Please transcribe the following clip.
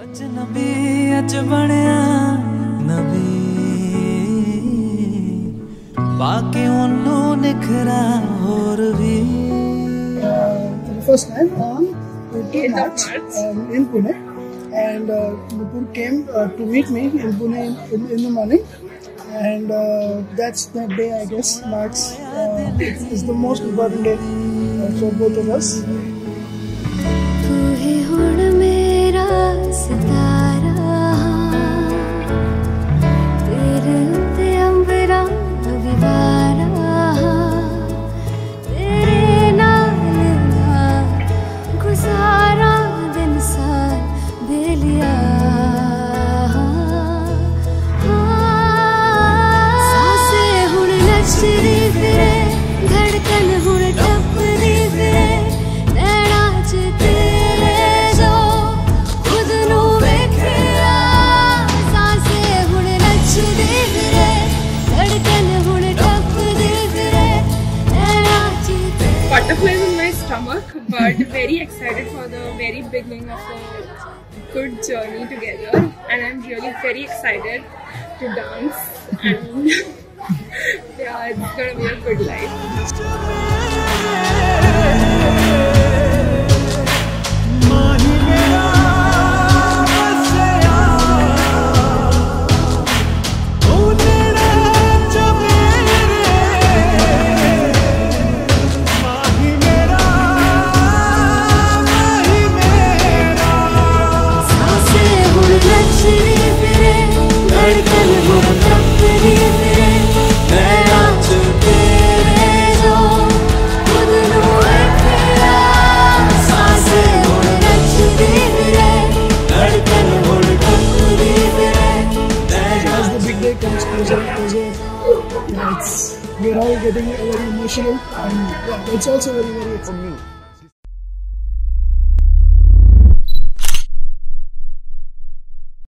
नबी अच बनया नबी बाकी उन्नू निखरा होर भी first time on 8th March in Pune, and Nupur came to meet me in Pune in the morning, and that's that day, I guess, marks is the most important day for both of us. Butterflies in my stomach, but very excited for the very beginning of a good journey together, and I'm really very excited to dance, and yeah, it's gonna be a good life. We're all getting very emotional, and yeah, it's also very exciting for me.